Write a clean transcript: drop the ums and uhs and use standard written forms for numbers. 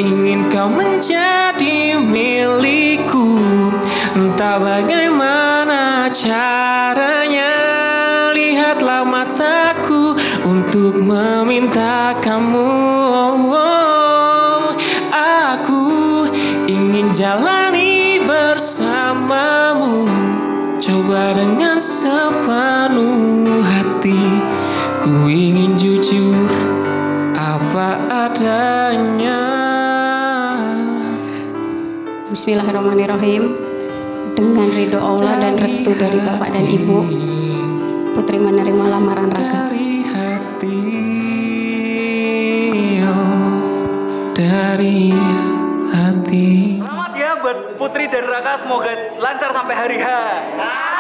ingin kau menjadi milikku. Entah bagaimana caranya, lihatlah mataku untuk meminta kamu. Aku ingin jalani bersamamu, coba dengan sepenuh hati. Ku ingin jujur apa adanya. Bismillahirrahmanirrahim. Dengan ridho Allah dan restu dari Bapak dan Ibu, Putri menerima lamaran Raka. Dari hati, dari hati. Selamat ya buat Putri dan Raka, semoga lancar sampai hari H.